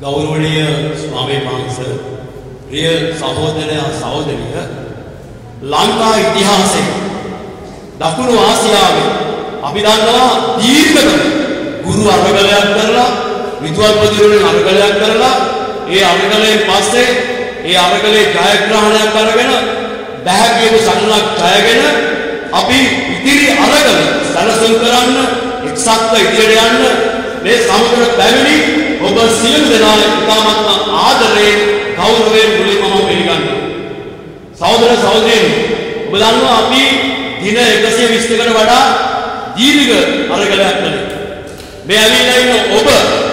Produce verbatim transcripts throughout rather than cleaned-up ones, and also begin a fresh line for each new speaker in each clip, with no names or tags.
ගෞරවනීය ස්වාමීන් වහන්සේ, ප්‍රිය සහෝදරයා සහෝදරිය, ලංකා ඉතිහාසයේ දකුණු ආසියාවේ අපි දන්නවා දීර්ඝතම ගුරු අරගලයක් කරලා විද්‍යාපතිවරුන් අරගලයක් කරලා ඒ අරගලයෙන් පස්සේ ඒ අරගලේ ජයග්‍රහණයක් අරගෙන බැහැගියපු සටනක් ජයගෙන අපි ඉදිරි අරගල සැලසුම් කරන්න එක්සත්ව ඉදිරියට යන්න මේ සමුද්‍ර පැමිණි ඔබ සියලු දෙනා ඉතාමත් ආදරයෙන් ගෞරවයෙන් මුලින්ම මම පිළිගන්නවා. සහෝදර සහෝදරියනි, ඔබ දන්නවා අපි දින එකසිය විස්සකට වඩා දීර්ඝ අරගලයක් කළේ. මේ ඇවිල්ලා ඉන්න ඔබ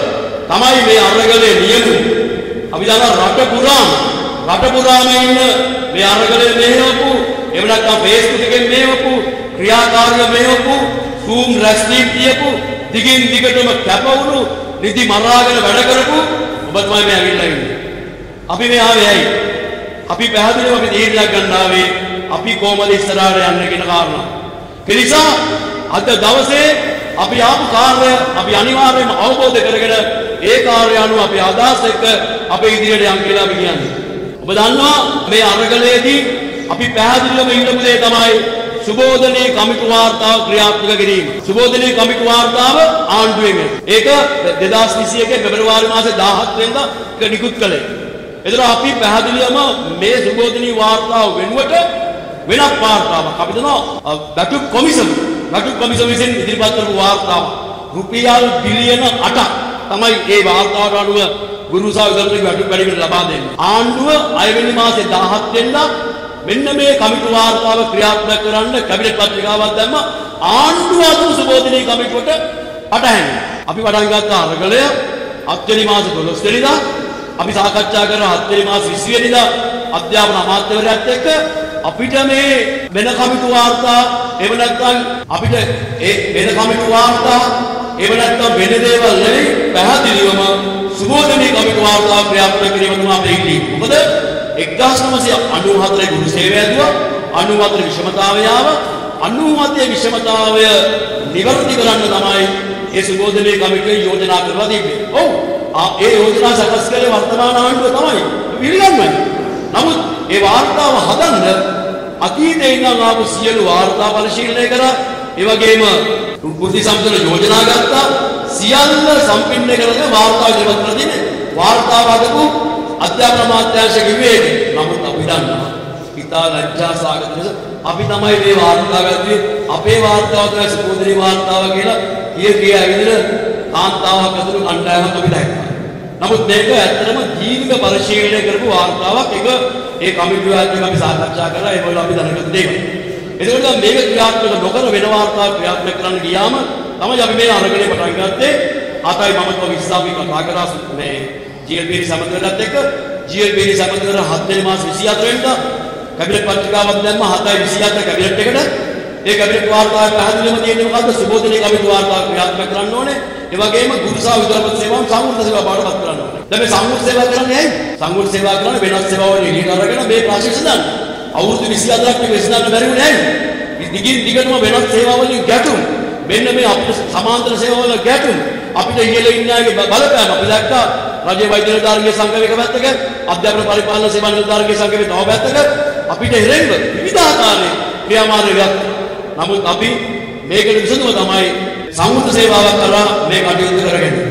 තමයි මේ අරගලේ නියම. අපි දන්නවා රට පුරාම රට පුරාම ඉන්න මේ අරගලේ මෙහෙවපු, එහෙම නැත්නම් Facebook එකෙන් මෙහෙවපු, ක්‍රියාකාරීව මෙහෙවපු, Zoom රැස්වීම් තියපු, දිගින් දිගටම කැපවුණු, නිදි මරාගෙන වැඩ කරපු ඔබ තමයි මේ ඇවිල්ලා ඉන්නේ. අපි මේ ආවේ ඇයි? අපි පැහැදිලිව අපි තීරණයක් ගන්න ආවේ අපි කොහොමද ඉස්සරහට යන්නේ කියන කාරණා. ඒ නිසා අද දවසේ අපි ආපු කාර්යය අපි අනිවාර්යයෙන්ම අවබෝධ කරගෙන ඒ කාර්යය අනුව අපි අදහස් එක්ක අපේ ඉදිරියට යන්න කියලා අපි කියන්නේ. ඔබ දන්නවා මේ අරගලයේදී අපි පැහැදිලිවම ඉන්නපු දේ තමයි සුබෝධනයේ කමිටු වාර්තාව ක්‍රියාත්මක කිරීම. සුබෝධනයේ කමිටු වාර්තාව ආණ්ඩුවෙන් ඒක දෙදාස් විසිඑක පෙබරවාරි මාසේ දාහත් වෙනිදා නිකුත් කළේ. එතන අපි පැහැදිලිවම මේ සුබෝධනයේ වාර්තාව වෙනුවට වෙනත් වාර්තාවක් අපි දන්නවා බැටු කොමිසම බැටු කොමිසම විසින් ඉදිරිපත් කරපු වාර්තාව රුපියල් බිලියන අටක් තමයි ඒ වාර්තාවට අනුව ගුරු සහෝදරතුමනි බැටු වැඩිමිට ලබා දෙන්නේ. ආණ්ඩුව අයවෙනි මාසේ දාහත් වෙනිදා මෙන්න මේ කමිටු වාර්තාව ක්‍රියාත්මක කරන්න කැබිනට් පත්‍රිකාවක් දැම්ම ආණ්ඩුව අතුරු සුබෝධනයේ කමිටුවට පටහැන්න. අපි පටන් ගත්ත අරගලය හත්වෙනි මාසේ දොළොස් වෙනිදා අපි සාකච්ඡා කරන හත්වෙනි මාසේ විසි වෙනිදා අධ්‍යාපන අමාත්‍යවරයාත් එක්ක අපිට මේ වෙන කමිටු වාර්තා එහෙම නැත්නම් අපිට ඒ වෙන කමිටු වාර්තා එහෙම නැත්නම් වෙන දේවල් නෙවෙයි පැහැදිලිවම සුබෝධනයේ කමිටු වාර්තා ක්‍රියාත්මක කිරීම තමයි අපේ ඉල්ලීම. මොකද එක්දාස් නවසිය අනූ හතරේ ගුරු සේවය ඇදුවා, අනූ හතරේ විෂමතාවය ආවා, අනූ හතේ විෂමතාවය නිවැරදි කරන්න තමයි ඒ සුබෝධනයේ කමිටුවේ යෝජනා කරලා තිබ්බේ. ඔව්. ඒ යෝජනා සකස් කළේ වර්තමාන ආණ්ඩුව තමයි. පිළිගන්නවා. නමුත් ඒ වාර්තාව හදන්න අතීතේ ඉඳන් ආපු සියලු වාර්තා පරිශීලනය කරා, ඒ වගේම කුටි සම්පූර්ණ යෝජනා ගත්තා, සියල්ල සම්පූර්ණ කරගෙන වාර්තා ඉදිරිපත් කරලා තියෙන්නේ. වාර්තාව හදපු අධ්‍යාපන අමාත්‍යාංශ කිව්වේ. නමුත් අපි දන්නවා පිතා ලැජ්ජා සාගත නිසා අපි තමයි මේ වාර්තාව ගත්තේ. අපේ වාර්තාව තමයි සුබෝධනයේ වාර්තාව කියලා කිය කිය ඇවිදින කාන්තාවක් අතුරු කණ්ඩායමක් අපි දැක්කා. නමුත් මේක ඇත්තටම දීර්ඝ පරිශීලනය කරපු වාර්තාවක්. ඒක ඒ කමිටුව ඇතුළේ අපි සාකච්ඡා කරලා ඒගොල්ලෝ අපි දැනගත්ත දේවල්. එතකොට මේක ක්‍රියාත්මක නොකර වෙන වාර්තාවක් ක්‍රියාත්මක කරන්න ගියාම තමයි අපි මේ අරගලේ පටන් ගත්තේ. ආතයි මම තව විස්තරව කතා කරා මේ ජීඑල්පී සමගලත් එක්ක. ජීඑල්පී සමගල හත්වෙනි මාස විසිහතර වෙනිදා කැබිනට් පත්‍රිකාවක් දැම්ම හතයි විසිහතර කැබිනට් එකට. ඒ කැබිනට් වාර්තාවේ පැහැදිලිවම තියෙන්නේ මොකද්ද? සුබෝධනයේ කමිටු වාර්තාවක් ක්‍රියාත්මක කරන්න ඕනේ. ඒ වගේම ගුරු සහ විද්‍යාපති සේවාවන් සංවෘත සේවා බවට පත් කරන්න ඕනේ. දැන් මේ සංවෘත සේවා කරන්නේ ඇයි? සංවෘත සේවා කරන්නේ වෙනස් සේවාවල් එළියට අරගෙන මේ ප්‍රාශිෂ්ඨ දාන්න. අවුරුදු විසිහතරක් මේක විසඳන්න බැරි වුණේ ඇයි? දිගින් දිගටම වෙනස් සේවාවලින් ගැටුම්. මෙන්න මේ අපේ සමාන්තර සේවාවල ගැටුම්. අපිට ඉහළ ඉන්න අයගේ බලපෑම අපි දැක්කා. රජයේ වෛද්‍ය නිලධාරීන්ගේ සංගමයක පැත්තක, අධ්‍යාපන පරිපාලන සේවා නිලධාරීන්ගේ සංගමයේ තව පැත්තක අපිට එරෙහිව විවිධාකාරයේ ක්‍රියාමාර්ග ගත්තා. නමුත් අපි මේකට විසඳුම තමයි සංවෘත සේවාවක් කරලා මේ කටයුතු කරගන්නේ.